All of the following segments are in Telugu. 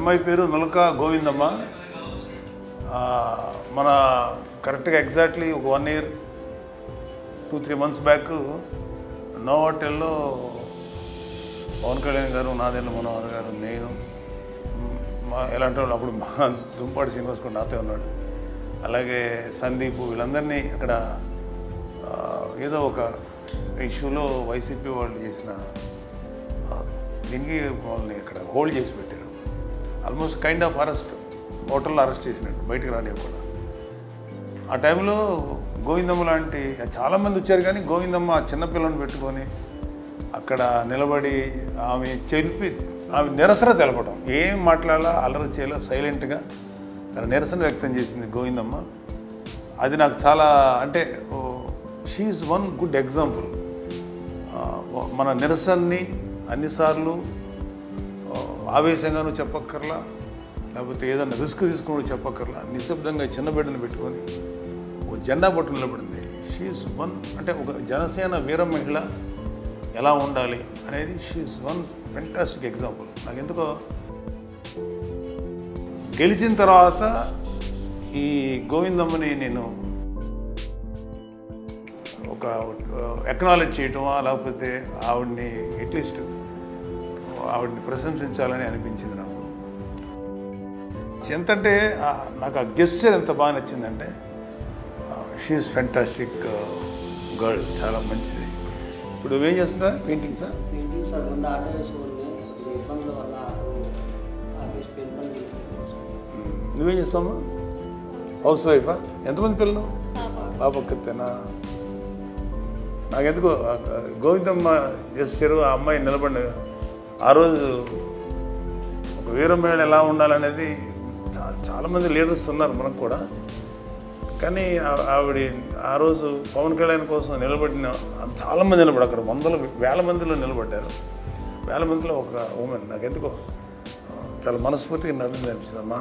అమ్మాయి పేరు నులక గోవిందమ్మ. మన కరెక్ట్గా ఎగ్జాక్ట్లీ ఒక 1 year 2-3 months బ్యాక్ నోవాటెల్లో పవన్ కళ్యాణ్ గారు, నాదెండ్ల మనోహర్ గారు, నేను ఎలాంటి వాళ్ళు అప్పుడు మా దుంపాటి శ్రీనివాస్ కూడా నాతో ఉన్నాడు, అలాగే సందీప్, వీళ్ళందరినీ అక్కడ ఏదో ఒక ఇష్యూలో వైసీపీ వాళ్ళు చేసిన దీనికి వాళ్ళని అక్కడ హోల్డ్ చేసి పెట్టారు. ఆల్మోస్ట్ కైండ్ ఆఫ్ అరెస్ట్, హోటల్లో అరెస్ట్ చేసినట్టు, బయటకు రానివ్వకుండా. ఆ టైంలో గోవిందమ్మ లాంటి చాలామంది వచ్చారు, కానీ గోవిందమ్మ చిన్నపిల్లని పెట్టుకొని అక్కడ నిలబడి ఆమె నిరసన తెలపడం, ఏం మాట్లాడాలా, అల్లరి చేయాలా, సైలెంట్గా తన నిరసన వ్యక్తం చేసింది గోవిందమ్మ. అది నాకు చాలా, అంటే షీఈస్ వన్ గుడ్ ఎగ్జాంపుల్. మన నిరసనని అన్నిసార్లు ఆవేశంగానూ చెప్పక్కర్లా, లేకపోతే ఏదైనా రిస్క్ తీసుకుని చెప్పక్కర్లా, నిశ్శబ్దంగా చిన్న బిడ్డను పెట్టుకొని ఒక జెండా పట్టు నిలబడింది. షీఈస్ వన్, అంటే ఒక జనసేన వీర మహిళ ఎలా ఉండాలి అనేది షీఈస్ వన్ ఫెంటాస్టిక్ ఎగ్జాంపుల్. నాకు ఎందుకో గెలిచిన తర్వాత ఈ గోవిందమ్మని నేను ఒక ఎక్నాలెడ్జ్ చేయటమా, లేకపోతే ఆవిడ్ని అట్లీస్ట్ ఆవిడ్ని ప్రశంసించాలని అనిపించింది నాకు. ఎంతంటే నాకు ఆ గెస్చర్ ఎంత బాగా నచ్చిందంటే, షీఈస్ ఫెంటాస్టిక్ గర్ల్, చాలా మంచిది. ఇప్పుడు నువ్వేం చేస్తున్నా? పెయింటింగ్సా? నువ్వేం చేస్తావమ్మా? హౌస్ వైఫా? ఎంతమంది పిల్లలు? పాప ఒక్కతేనా? నాకెందుకో గోవిందమ్మ చేశారు, ఆ అమ్మాయి నిలబడి ఆ రోజు ఒక వీరమహిళ ఎలా ఉండాలనేది చాలామంది లీడర్స్ ఉన్నారు మనకు కూడా, కానీ ఆవిడ ఆ రోజు పవన్ కళ్యాణ్ కోసం నిలబడిన చాలామంది నిలబడి, అక్కడ వేల మందిలో నిలబడ్డారు. వేల మందిలో ఒక ఉమెన్. నాకెందుకో చాలా మనస్ఫూర్తిగా నవ్వింది అనిపించిందమ్మా.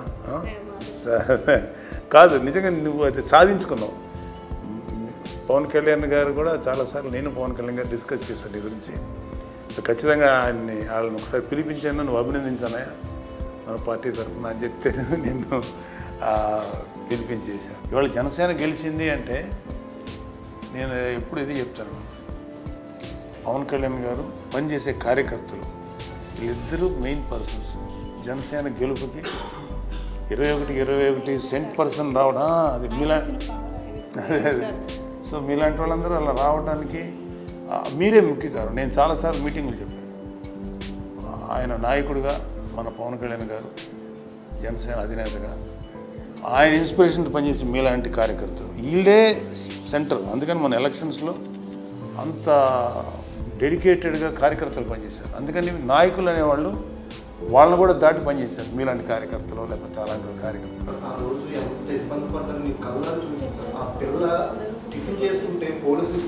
కాదు, నిజంగా నువ్వు అయితే సాధించుకున్నావు. పవన్ కళ్యాణ్ గారు కూడా చాలాసార్లు నేను పవన్ కళ్యాణ్ గారు డిస్కస్ చేశాను నీ గురించి. ఖచ్చితంగా వాళ్ళని ఒకసారి పిలిపించాను, నువ్వు అభినందించానయా మన పార్టీ తరఫున అని చెప్తే నిన్ను పిలిపించేశాను. ఇవాళ జనసేన గెలిచింది అంటే నేను ఎప్పుడు ఇది చెప్తాను, పవన్ కళ్యాణ్ గారు పనిచేసే కార్యకర్తలు వీళ్ళిద్దరూ మెయిన్ పర్సన్స్. జనసేన గెలుపుకి 21 సెంట్ పర్సన్ రావడం, అది సో మీలాంటి వాళ్ళందరూ అలా రావడానికి మీరే ముఖ్య కారణం. నేను చాలాసార్లు మీటింగ్లు చెప్పాను, ఆయన నాయకుడిగా మన పవన్ కళ్యాణ్ గారు, జనసేన అధినేతగా ఆయన ఇన్స్పిరేషన్తో పనిచేసి మీలాంటి కార్యకర్తలు వీళ్ళే సెంటర్. అందుకని మన ఎలక్షన్స్లో అంత డెడికేటెడ్గా కార్యకర్తలు పనిచేశారు. అందుకని నాయకులు అనేవాళ్ళు వాళ్ళని కూడా దాటి పనిచేశారు, మీలాంటి కార్యకర్తలు లేకపోతే అలాంటి కార్యకర్తలు. ఆ రోజు ఎంత ఇబ్బంది పడ్డారు, మీ కళ్ళని చూపించారు. ఆ పిల్ల టిఫిన్ చేస్తుంటే పోలీసులు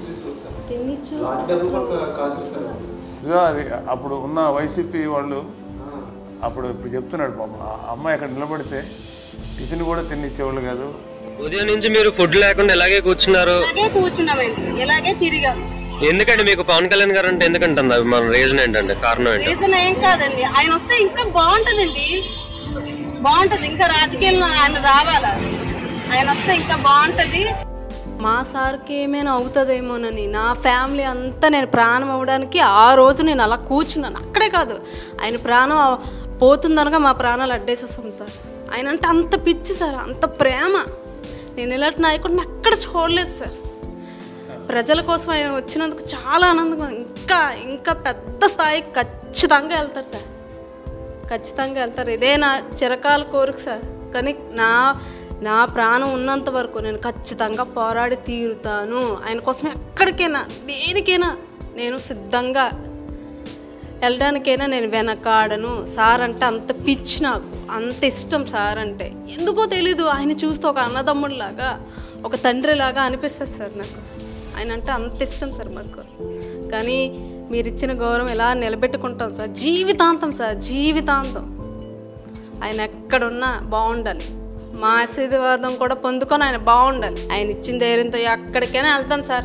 అది అప్పుడు ఉన్న వైసీపీ వాళ్ళు అప్పుడు ఇప్పుడు చెప్తున్నాడు పాపం, ఆ అమ్మాయి అక్కడ నిలబడితే టిఫిన్ కూడా తినిచ్చేవాళ్ళు కాదు. ఉదయం నుంచి మీరు ఫుడ్ లేకుండా ఎలాగే కూర్చున్నారు? ఇలాగే తిరిగాం. ఎందుకంటే మీకు పవన్ కళ్యాణ్ గారు అంటే ఎందుకంటుంది మన రీజన్ ఏంటంటే, కారణం ఏంటి? రీజన్ ఏం కాదండి, ఆయన వస్తే ఇంకా బాగుంటదండి, బాగుంటది. ఇంకా రాజకీయాల్లో ఆయన రావాలా, ఆయన వస్తే ఇంకా బాగుంటది. మా సార్కి ఏమైనా అవుతుందేమోనని నా ఫ్యామిలీ అంతా నేను ప్రాణం అవ్వడానికి ఆ రోజు నేను అలా కూర్చున్నాను. అక్కడే కాదు, ఆయన ప్రాణం పోతుందనగా మా ప్రాణాలు అడ్డేసేస్తాం సార్. ఆయన అంటే అంత పిచ్చి సార్, అంత ప్రేమ. నేను ఇలాంటి నాయకుడిని అక్కడ చూడలేదు సార్. ప్రజల కోసం ఆయన వచ్చినందుకు చాలా ఆనందంగా, ఇంకా పెద్ద స్థాయికి ఖచ్చితంగా వెళ్తారు సార్, ఖచ్చితంగా వెళ్తారు. ఇదే నా చిరకాల కోరిక సార్. కానీ నా ప్రాణం ఉన్నంత వరకు నేను ఖచ్చితంగా పోరాడి తీరుతాను. ఆయన కోసం ఎక్కడికైనా దేనికైనా నేను సిద్ధంగా వెళ్ళడానికైనా నేను వెనకాడను. సార్ అంటే అంత పిచ్చి, నాకు అంత ఇష్టం సార్ అంటే. ఎందుకో తెలీదు, ఆయన చూస్తే ఒక అన్నదమ్ముడిలాగా, ఒక తండ్రిలాగా అనిపిస్తుంది సార్ నాకు. ఆయన అంటే అంత ఇష్టం సార్ మాకు. కానీ మీరు ఇచ్చిన గౌరవం ఎలా నిలబెట్టుకుంటాం సార్, జీవితాంతం సార్, జీవితాంతం. ఆయన ఎక్కడున్నా బాగుండాలి, మా ఆశీర్వాదం కూడా పొందుకొని ఆయన బాగుండాలి. ఆయన ఇచ్చిన ధైర్యంతో ఎక్కడికైనా వెళ్తాం సార్.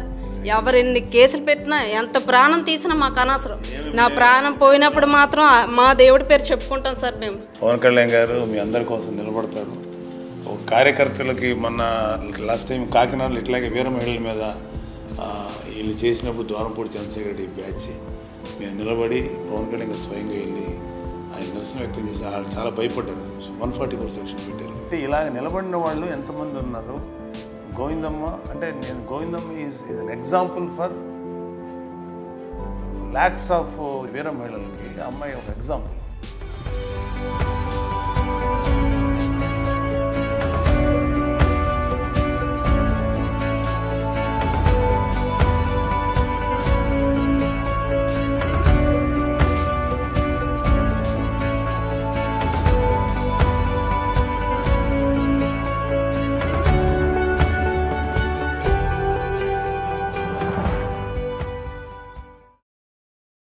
ఎవరెన్ని కేసులు పెట్టినా ఎంత ప్రాణం తీసినా మాకు అనవసరం. నా ప్రాణం పోయినప్పుడు మాత్రం మా దేవుడి పేరు చెప్పుకుంటాం సార్ మేము. పవన్ కళ్యాణ్ గారు మీ అందరి కోసం నిలబడతారు. ఒక కార్యకర్తలకి మొన్న లాస్ట్ టైం కాకినాడలో ఇట్లాగే వీర మహిళల మీద వీళ్ళు చేసినప్పుడు ద్వారంపూడి చంద్రశేఖర్ రెడ్డి బ్యాచ్ మేము నిలబడి పవన్ కళ్యాణ్ గారు స్వయంగా వెళ్ళి ఆయన నిరసన వ్యక్తం చేసి వాళ్ళు చాలా భయపడ్డారు. 144 సెక్షన్ పెట్టారు. అంటే ఇలాగ నిలబడిన వాళ్ళు ఎంతమంది ఉన్నారు. గోవిందమ్మ అంటే నేను Govindamma is an example for lakhs of వీర మహిళలకి అమ్మాయి ఒక ఎగ్జాంపుల్.